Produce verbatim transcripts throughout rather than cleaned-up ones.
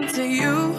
into you,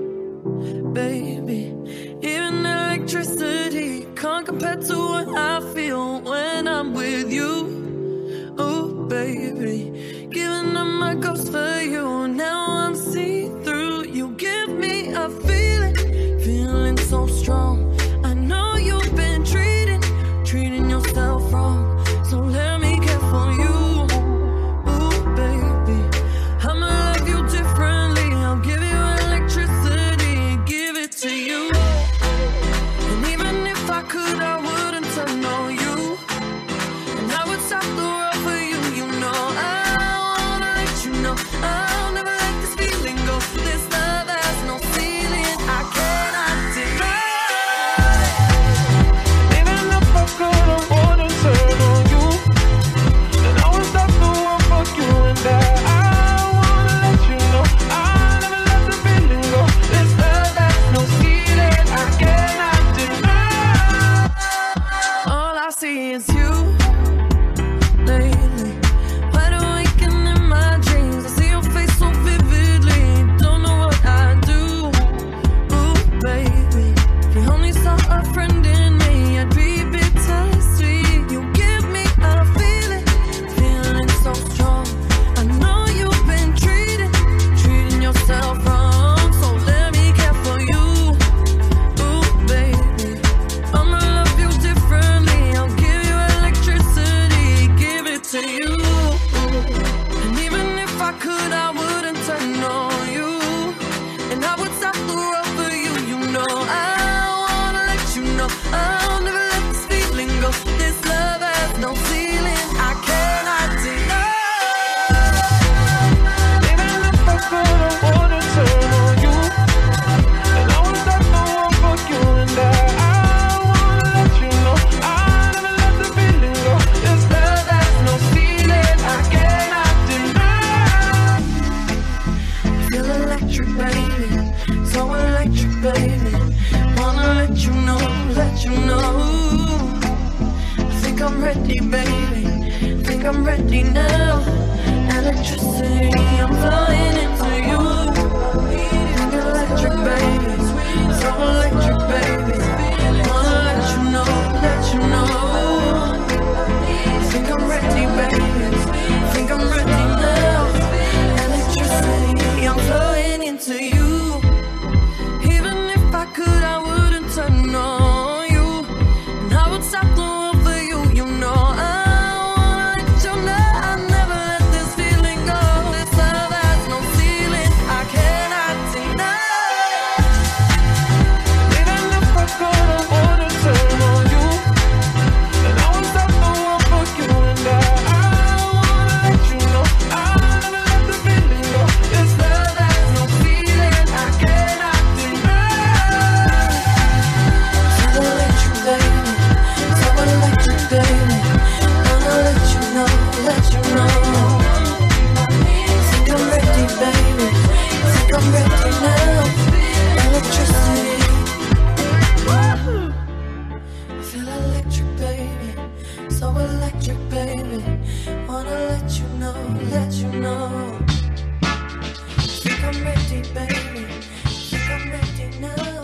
baby. Even electricity can't compare to what I feel when I'm with you. Oh, baby, giving up my ghost for you. Now I'm see-through. You give me a feeling, feeling so strong. I know you've been treating, treating yourself wrong. So let me care for you. Ooh, baby, I'ma love you differently. I'll give you electricity, give it to you. And even if I could, I wouldn't turn on you. And I would stop the world for you. You know I wanna let you know I'll never let this feeling go. This love has no ceiling, I cannot deny. Even if I could, I wouldn't turn on you. And I would stop the world for you. And I, I wanna let you know I'll never let the feeling go. This love has no ceiling, I cannot deny. All I see is you lately. Wide awake and in my dreams, I see your face so vividly. Don't know what I do. Ooh, baby, if you only saw a friend in me, I'd be bittersweet. You give me a feeling, feeling so strong. I know you've been treating, treating yourself wrong. So let me care for you. Ooh, baby, I'ma love you differently. I'll give you electricity, give it to you. And even if I could, I wouldn't turn on you. And I would stop the world for you. You know I wanna let you know I'll never let this feeling go. This love has no ceiling, I cannot deny. Even if I could, I wouldn't turn on you. And I would stop the world for you. And I, I wanna let you know I'll never let the feeling go. This love has no ceiling, I cannot deny. Feel electric, baby, so electric, baby. Wanna let you know, let you know. I think I'm ready, baby. Think I'm ready now. Electricity, I'm flying into you. Think electric, baby, so electric, baby. Wanna let you know, let you know. Think I'm ready, baby. Think I'm ready now. Electricity, I'm flying into you. Even if I could, I wouldn't turn on you. And I would stop the world for you. You know I wanna let you know I'll never let this feeling go. This love has no ceiling, I cannot deny. Even if I could, I wouldn't turn on you. And I would stop the world for you. And I, I wanna let you know I'll never let the feeling go. This love has no ceiling, I cannot deny. So electric, baby, so electric, baby. Wanna let you know, let you know. Think I'm ready, baby. Think I'm ready now. Electricity. I feel electric, baby, so electric, baby. Wanna let you know, let you know. Think I'm ready, baby. Think I'm ready now.